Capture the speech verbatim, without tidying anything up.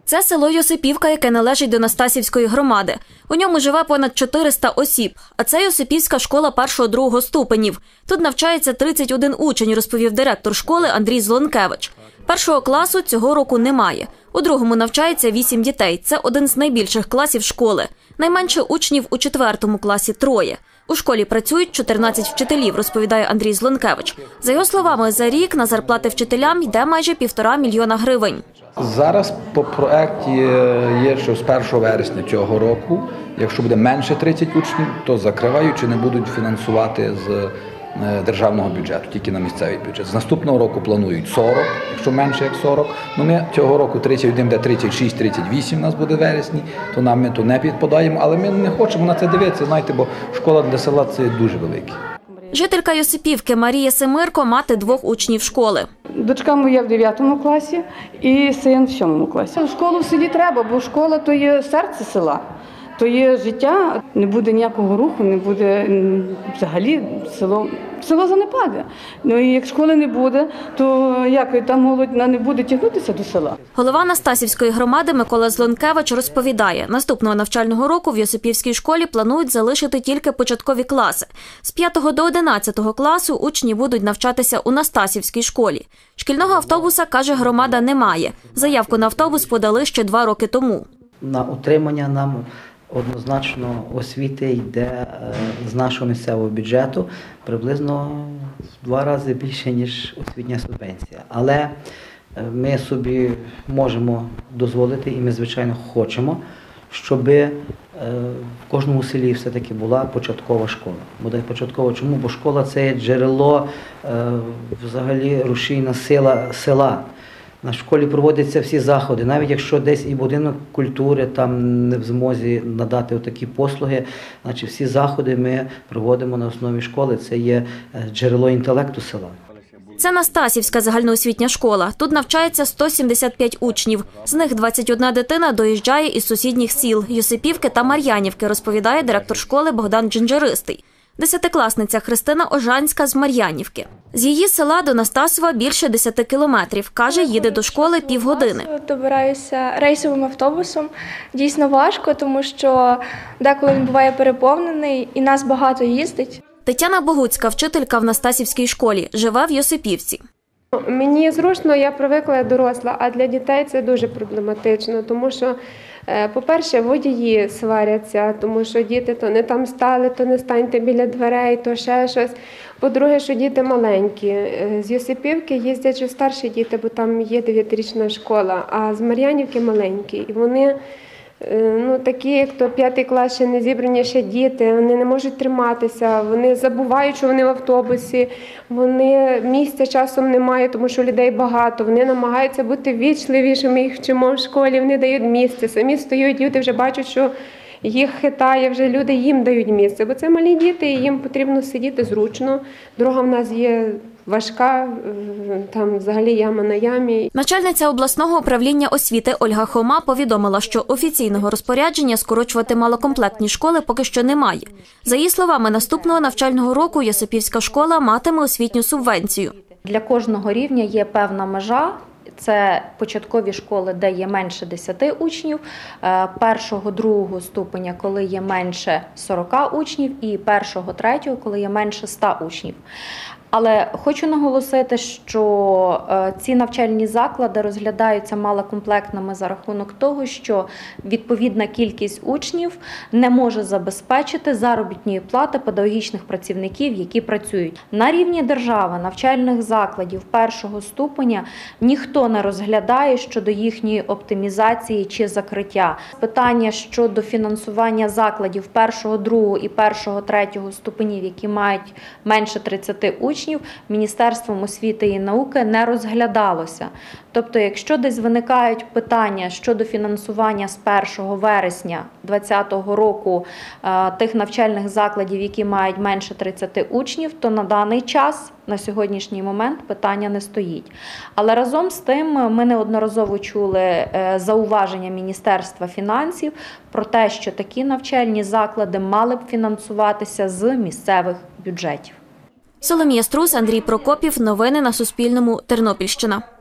Це село Йосипівка, яке належить до Настасівської громади. У ньому живе понад чотириста осіб. А це Йосипівська школа першого-другого ступенів. Тут навчається тридцять один учень, розповів директор школи Андрій Злонкевич. Першого класу цього року немає. У другому навчається вісім дітей. Це один з найбільших класів школи. Найменше учнів у четвертому класі – троє. У школі працюють чотирнадцять вчителів, розповідає Андрій Злонкевич. За його словами, за рік на зарплати вчителям йде майже півтора мільйона гривень. Зараз по проєкті є, що з першого вересня цього року, якщо буде менше тридцять учнів, то закривають чи не будуть фінансувати з державного бюджету, тільки на місцевий бюджет. З наступного року планують сорок, якщо менше як сорок. Ну ми цього року тридцять один, де тридцять шість тридцять вісім у нас буде в вересні, то нам ми то не підпадаємо, але ми не хочемо на це дивитися, знаєте, бо школа для села – це дуже велика. Жителька Йосипівки Марія Семирко – мати двох учнів школи. Дочка моя в дев'ятому класі і син в сьомому класі. В школу в селі треба, бо школа – то є серце села. То є життя, не буде ніякого руху, не буде взагалі село, село занепаде. Ну і як школи не буде, то як та молодь не буде тягнутися до села. Голова Настасівської громади Микола Злонкевич розповідає, наступного навчального року в Йосипівській школі планують залишити тільки початкові класи. З п'ятого до одинадцятого класу учні будуть навчатися у Настасівській школі. Шкільного автобуса, каже, громада не має. Заявку на автобус подали ще два роки тому. На утримання нам однозначно освіти йде з нашого місцевого бюджету приблизно в два рази більше, ніж освітня субвенція. Але ми собі можемо дозволити, і ми, звичайно, хочемо, щоб в кожному селі все-таки була початкова школа. Буде початкова. Чому? Бо школа – це є джерело, взагалі, рушійна сила села. На школі проводяться всі заходи, навіть якщо десь і будинок культури там не в змозі надати такі послуги, значить всі заходи ми проводимо на основі школи, це є джерело інтелекту села. Це Настасівська загальноосвітня школа. Тут навчається сто сімдесят п'ять учнів. З них двадцять одна дитина доїжджає із сусідніх сіл – Йосипівки та Мар'янівки, розповідає директор школи Богдан Джинджеристий. Десятикласниця Христина Ожанська з Мар'янівки. З її села до Настасова більше десяти кілометрів. Каже, їде до школи півгодини. Добираюся рейсовим автобусом. Дійсно важко, тому що деколи він буває переповнений і нас багато їздить. Тетяна Богуцька, вчителька в Настасівській школі, живе в Йосипівці. Мені зручно, я привикла, я доросла, а для дітей це дуже проблематично, тому що, по-перше, водії сваряться, тому що діти то не там стали, то не станьте біля дверей, то ще щось. По-друге, що діти маленькі. З Йосипівки їздять вже старші діти, бо там є дев'ятирічна школа, а з Мар'янівки маленькі. І вони ну, такі, як то п'ятий клас, ще не зібрані ще діти, вони не можуть триматися, вони забувають, що вони в автобусі, вони місця часом немає, тому що людей багато, вони намагаються бути вічливішими, їх вчимо в школі, вони дають місце, самі стоять, люди вже бачать, що їх хитає, вже люди їм дають місце, бо це малі діти, і їм потрібно сидіти зручно, дорога в нас є важка, там взагалі яма на ямі. Начальниця обласного управління освіти Ольга Хома повідомила, що офіційного розпорядження скорочувати малокомплектні школи поки що немає. За її словами, наступного навчального року Йосипівська школа матиме освітню субвенцію. Для кожного рівня є певна межа. Це початкові школи, де є менше десяти учнів, першого, другого ступеня, коли є менше сорока учнів, і першого, третього, коли є менше ста учнів. Але хочу наголосити, що ці навчальні заклади розглядаються малокомплектними за рахунок того, що відповідна кількість учнів не може забезпечити заробітної плати педагогічних працівників, які працюють. На рівні держави навчальних закладів першого ступеня ніхто не розглядає щодо їхньої оптимізації чи закриття. Питання щодо фінансування закладів першого, другого і першого, третього ступенів, які мають менше тридцяти учнів, Міністерством освіти і науки не розглядалося. Тобто, якщо десь виникають питання щодо фінансування з першого вересня двадцятого року тих навчальних закладів, які мають менше тридцяти учнів, то на даний час, на сьогоднішній момент, питання не стоїть. Але разом з тим ми неодноразово чули зауваження Міністерства фінансів про те, що такі навчальні заклади мали б фінансуватися з місцевих бюджетів. Соломія Струс, Андрій Прокопів. Новини на Суспільному. Тернопільщина.